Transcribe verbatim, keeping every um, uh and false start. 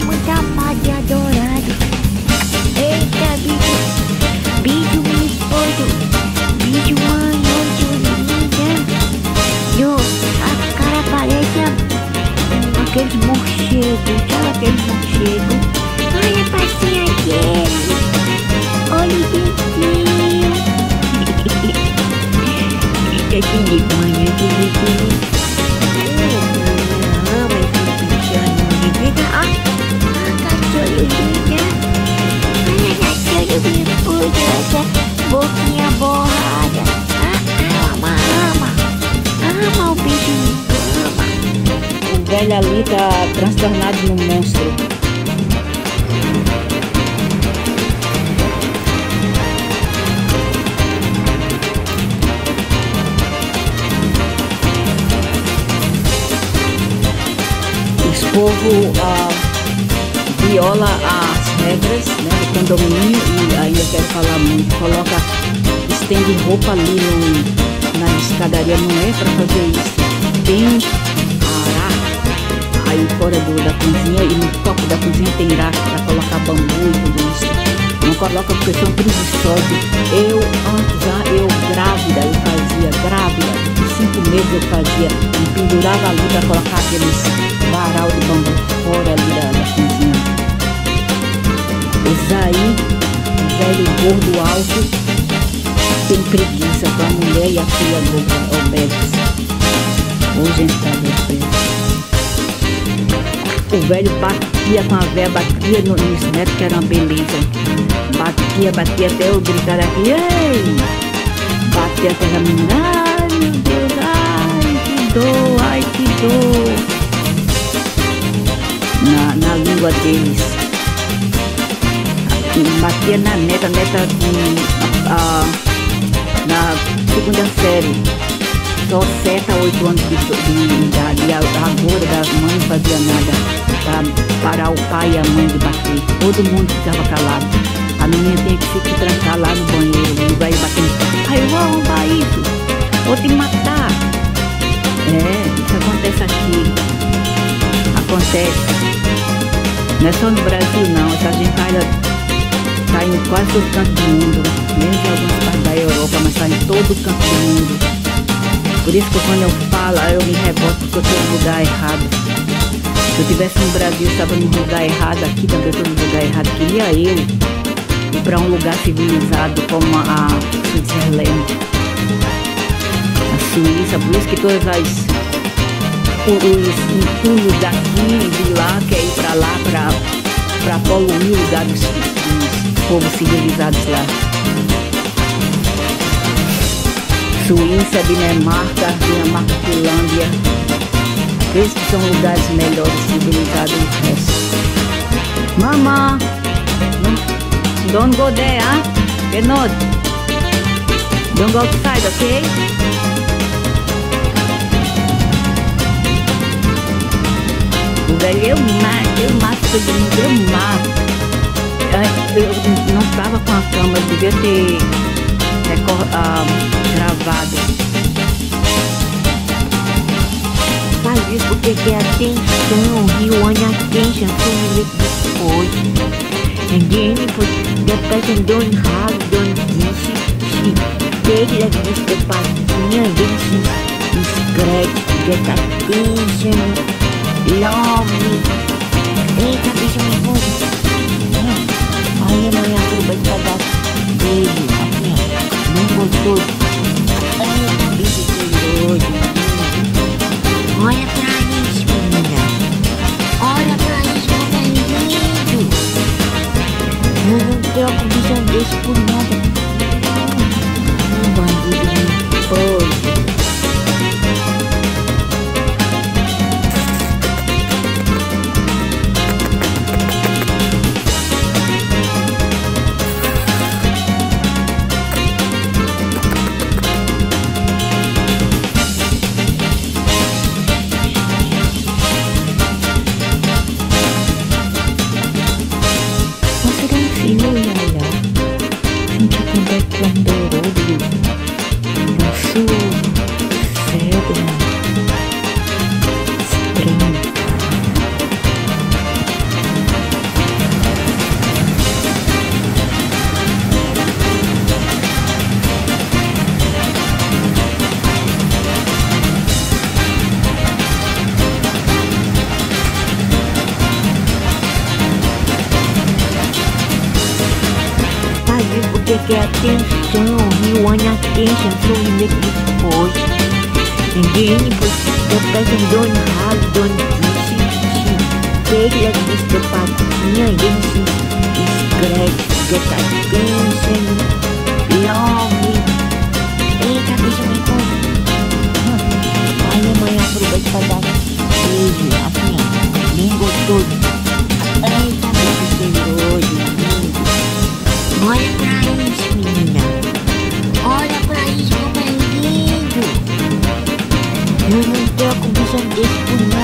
muito amado e adorado. Eita, bicho, bicho misterioso, bicho manhoso, linda. Yo, a cara parece a, aqueles morcegos, sabe aqueles morcegos? Olha a patinha dele, olha o dentinho. Fica aqui de manhã, de manhã. Boquinha borrada. Ah, ama, ama. Ama o bicho, ama. O velho ali tá transtornado num monstro. Os povo ah, viola as regras, né, do condomínio, e aí eu quero falar muito, coloca, estende roupa ali no, na escadaria, não é para fazer isso, tem ará aí fora do, da cozinha, e no topo da cozinha tem rato para colocar bambu e tudo isso, não coloca porque são preguiçosos. Eu antes, já eu grávida, eu fazia, grávida, de cinco meses eu fazia, e pendurava ali para colocar aqueles varal de bambu fora ali da, da cozinha. Esse aí, o velho gordo alto, tem preguiça com a mulher e a filha obesas. Hoje está depressa. O velho batia com a véia, batia no, nos netos, que era uma beleza. Batia, batia até eu gritar aqui, ei! Batia até a menina, ai meu Deus, ai que dor, ai que dor. Na, na língua deles. Batia na neta, neta de, a, na segunda série, só sete a oito anos de, de idade, e agora das mães não fazia nada para parar o pai e a mãe de bater, todo mundo ficava calado, a menina tinha que se trancar lá no banheiro, e vai batendo, ai eu vou arrumar isso, vou te matar. É, isso acontece aqui, acontece, não é só no Brasil não, essa gente ainda está em quase todo canto do mundo, menos em algumas partes da Europa, mas está em todo canto do mundo. Por isso que quando eu falo, eu me revolto porque eu estou no lugar errado. Se eu estivesse no Brasil, eu estava no lugar errado, aqui também estou no lugar errado. Queria eu ir para um lugar civilizado como a Switzerland, a Suíça, por isso que todas as os entulhos daqui e de lá quer ir para lá para poluir o lugar dos povos civilizados lá. Suíça, Dinamarca, Dinamarca, Finlândia, esses que são lugares melhores, civilizados do resto. Mama, don't go there, huh? Cannot. Don't go outside, okay? O velho, eu mato, eu mato todo mundo, eu mato. Eu não estava com a cama, eu devia ter recor ah, gravado. Faz isso porque quer atenção, you want attention, so you make this point. And then if the person don't have, don't this, she take like this the patinha, then she scratch, get attention, love me. Eita, bicho nervoso. Aí amanhã tudo vai te dar beijo, assim, ó, não gostou? Ai, bicho cheiroso. Olha pra isso, menina. Olha pra isso, como é lindo. Eu não troco bicho desse por nada. Um bandido nervoso. get attention, you want attention, so you make this pose. And then if the person don't have, don't see, she take like this the patinha, and then she scratch, get attention, love me. Eita, deixa eu me pôr. Aí a mãe aproveita pra dar beijo, assim, ó, bem gostoso. Eita, beijo cheiroso, lindo. Olha pra isso, menina. Olha pra isso, como é lindo. Eu não troco um bicho desse por nada.